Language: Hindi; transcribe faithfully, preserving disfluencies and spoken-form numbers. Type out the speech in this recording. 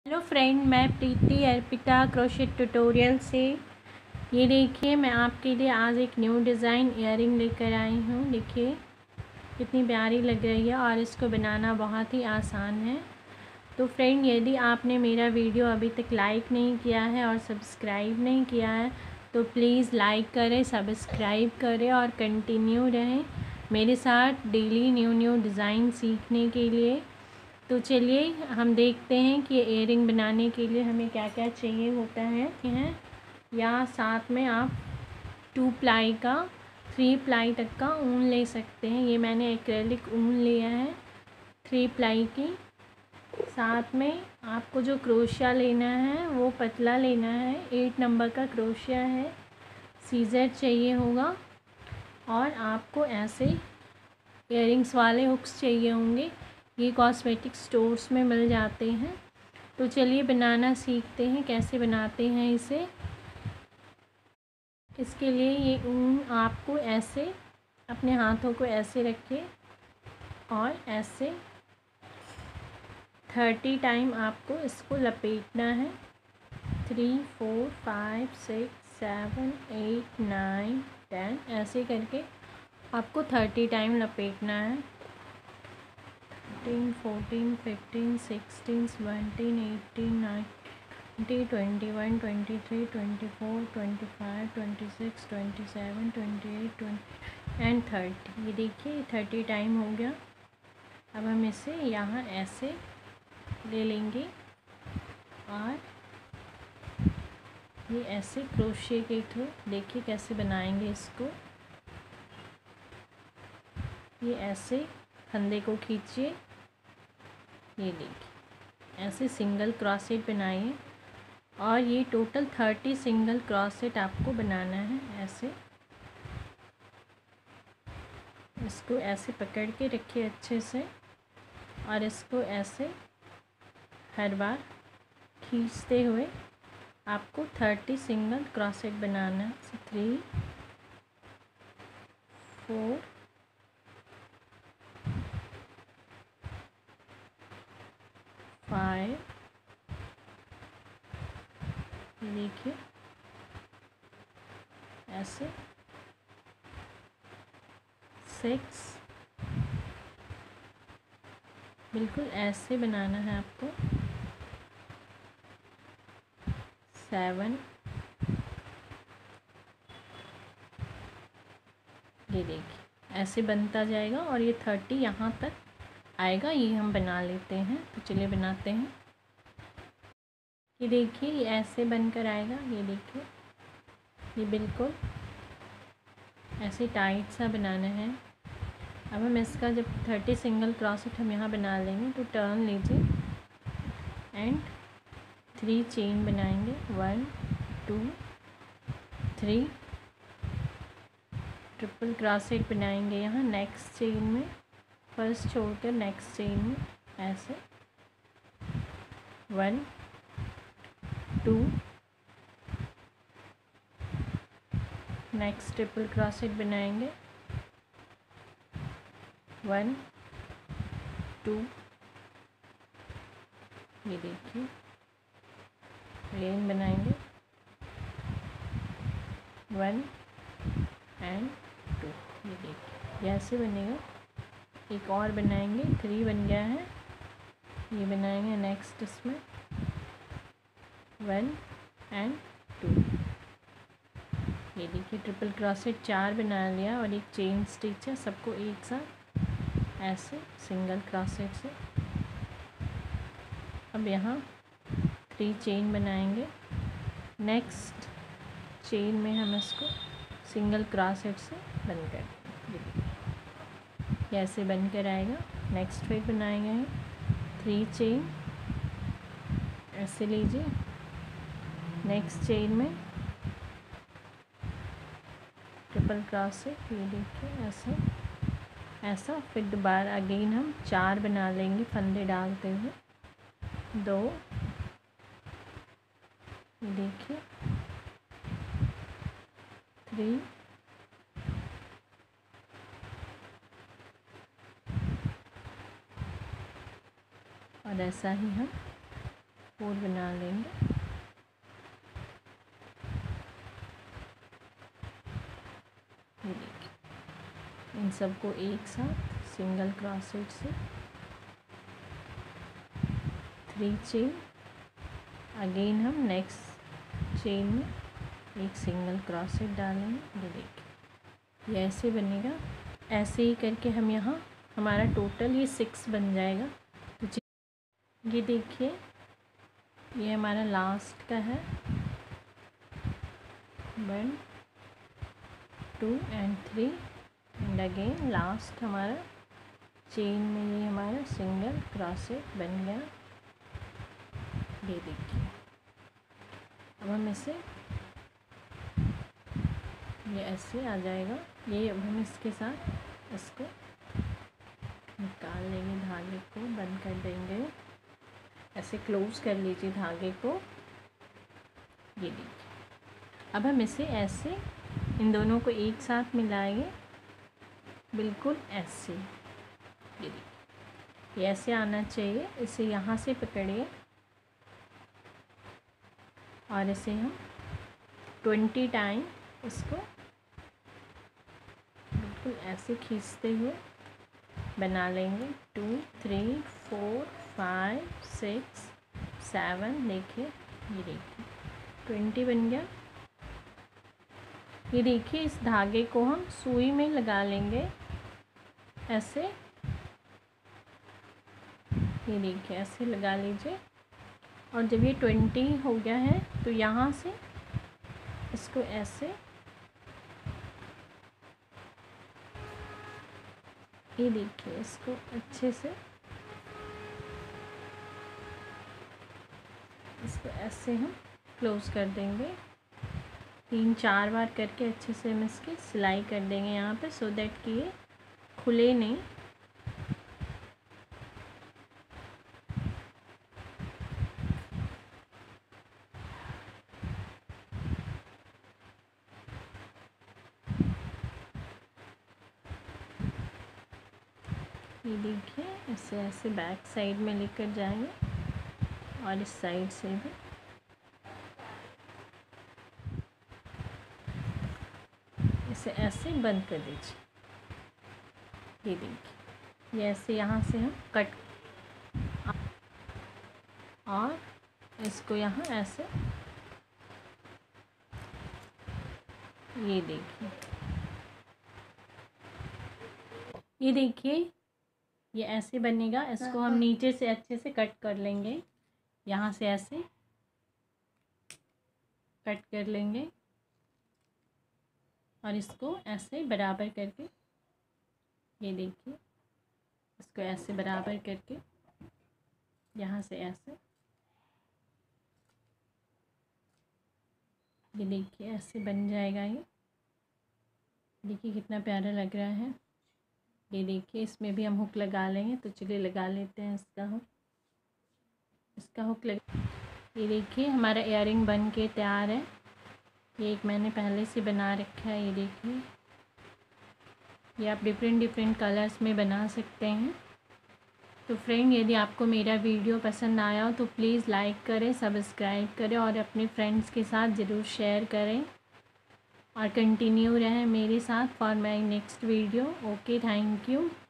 हेलो फ्रेंड, मैं प्रीति अर्पिता क्रोशेट ट्यूटोरियल से। ये देखिए, मैं आपके लिए आज एक न्यू डिज़ाइन इयररिंग लेकर आई हूँ। देखिए कितनी प्यारी लग रही है और इसको बनाना बहुत ही आसान है। तो फ्रेंड, यदि आपने मेरा वीडियो अभी तक लाइक नहीं किया है और सब्सक्राइब नहीं किया है तो प्लीज़ लाइक करें, सब्सक्राइब करें और कंटिन्यू रहें मेरे साथ डेली न्यू न्यू डिज़ाइन सीखने के लिए। तो चलिए हम देखते हैं कि इयररिंग बनाने के लिए हमें क्या क्या चाहिए होता है। हैं या साथ में आप टू प्लाई का थ्री प्लाई तक का ऊन ले सकते हैं। ये मैंने एक्रेलिक ऊन लिया है थ्री प्लाई की। साथ में आपको जो क्रोशिया लेना है वो पतला लेना है, एट नंबर का क्रोशिया है। सीजर चाहिए होगा और आपको ऐसे इयररिंग्स वाले हुक्स चाहिए होंगे। ये कॉस्मेटिक स्टोर्स में मिल जाते हैं। तो चलिए बनाना सीखते हैं कैसे बनाते हैं इसे। इसके लिए ये ऊन आपको ऐसे अपने हाथों को ऐसे रखें और ऐसे थर्टी टाइम आपको इसको लपेटना है। Three four five six seven eight nine ten ऐसे करके आपको थर्टी टाइम लपेटना है। Thirteen fourteen fifteen sixteen seventeen eighteen nineteen twenty one twenty three twenty four twenty five twenty six twenty seven twenty eight twenty and thirty. ये देखिए थर्टी टाइम हो गया। अब हम इसे यहाँ ऐसे ले लेंगे और ये ऐसे क्रोशे के थ्रू देखिए कैसे बनाएंगे इसको। ये ऐसे फंदे को खींचिए, ये देखिए ऐसे सिंगल क्रॉसेट बनाइए और ये टोटल थर्टी सिंगल क्रॉसेट आपको बनाना है। ऐसे इसको ऐसे पकड़ के रखिए अच्छे से और इसको ऐसे हर बार खींचते हुए आपको थर्टी सिंगल क्रॉसेट बनाना है। थ्री फोर फाइव, देखिए ऐसे सिक्स, बिल्कुल ऐसे बनाना है आपको। सेवन, ये देखिए ऐसे बनता जाएगा और ये थर्टी यहाँ तक आएगा। ये हम बना लेते हैं। तो चलिए बनाते हैं। ये देखिए ये ऐसे बनकर आएगा। ये देखिए ये बिल्कुल ऐसे टाइट सा बनाना है। अब हम इसका जब थर्टी सिंगल क्रॉसेट हम यहाँ बना लेंगे तो टर्न लीजिए एंड थ्री चेन बनाएंगे। One two three, triple crochet बनाएंगे यहाँ नेक्स्ट चेन में, फर्स्ट छोड़कर नेक्स्ट चेन में ऐसे। One two, next triple crochet बनाएंगे। वन टू, ये देखिए प्लेन बनाएंगे। वन एंड टू, ये देखिए ऐसे बनेगा। एक और बनाएंगे, थ्री बन गया है। ये बनाएंगे नेक्स्ट इसमें वन एंड टू। ये देखिए ट्रिपल क्रॉसेट चार बना लिया और एक चेन स्टिच है। सबको एक साथ ऐसे सिंगल क्रॉसेट से। अब यहाँ थ्री चेन बनाएंगे। नेक्स्ट चेन में हम इसको सिंगल क्रॉसेट से बंद कर देंगे। ये ऐसे बन कर आएगा। नेक्स्ट फिर बनाएंगे थ्री चेन, ऐसे लीजिए। नेक्स्ट चेन में ट्रिपल क्रॉसेट, ये देखिए ऐसे ऐसा। फिर दोबारा अगेन हम चार बना लेंगे फंदे डालते हुए। दो, ये देखिए थ्री, और ऐसा ही हम फोर बना लेंगे। ये देखिए इन सबको एक साथ सिंगल क्रोशेट से थ्री चेन, अगेन हम नेक्स्ट चेन में एक सिंगल क्रोशेट डालेंगे। ये देखिए ये ऐसे बनेगा। ऐसे ही करके हम यहाँ हमारा टोटल ये सिक्स बन जाएगा। तो ये देखिए ये हमारा लास्ट का है, one two and three and again last हमारा चेन में ये हमारा सिंगल क्रोशेट बन गया। ये देखिए अब हम इसे ये ऐसे आ जाएगा। ये अब हम इसके साथ इसको निकाल लेंगे, धागे को बंद कर देंगे। ऐसे क्लोज कर लीजिए धागे को। ये देखिए अब हम इसे ऐसे इन दोनों को एक साथ मिलाएंगे, बिल्कुल ऐसे। ये देखिए ये ऐसे आना चाहिए। इसे यहाँ से पकड़िए और इसे हम ट्वेंटी टाइम इसको बिल्कुल ऐसे खींचते हुए बना लेंगे। Two three four five six seven, देखिए ये देखिए ट्वेंटी बन गया। ये देखिए इस धागे को हम सुई में लगा लेंगे ऐसे। ये देखिए ऐसे लगा लीजिए और जब ये ट्वेंटी हो गया है तो यहाँ से इसको ऐसे ये देखिए इसको अच्छे से इसको ऐसे हम क्लोज कर देंगे। तीन चार बार करके अच्छे से हम इसकी सिलाई कर देंगे यहाँ पे, सो दैट कि ये खुले नहीं। ये देखिए इसे ऐसे बैक साइड में लेकर जाएंगे और इस साइड से भी इसे ऐसे बंद कर दीजिए। ये देखिए ये ऐसे यहाँ से हम कट और इसको यहाँ ऐसे ये देखिए ये देखिए ये ऐसे बनेगा। इसको हम नीचे से अच्छे से कट कर लेंगे, यहाँ से ऐसे कट कर लेंगे और इसको ऐसे बराबर करके ये देखिए इसको ऐसे बराबर करके यहाँ से ऐसे ये देखिए ऐसे बन जाएगा। ये देखिए कितना प्यारा लग रहा है। ये देखिए इसमें भी हम हुक लगा लेंगे, तो चलिए लगा लेते हैं इसका हुक। इसका हुक लग ये देखिए हमारा इयररिंग बन के तैयार है। ये एक मैंने पहले से बना रखा है। ये देखिए ये आप डिफरेंट डिफरेंट कलर्स में बना सकते हैं। तो फ्रेंड यदि आपको मेरा वीडियो पसंद आया हो तो प्लीज़ लाइक करें, सब्सक्राइब करें और अपने फ्रेंड्स के साथ ज़रूर शेयर करें और कंटिन्यू रहें मेरे साथ for my next video. Okay, thank you.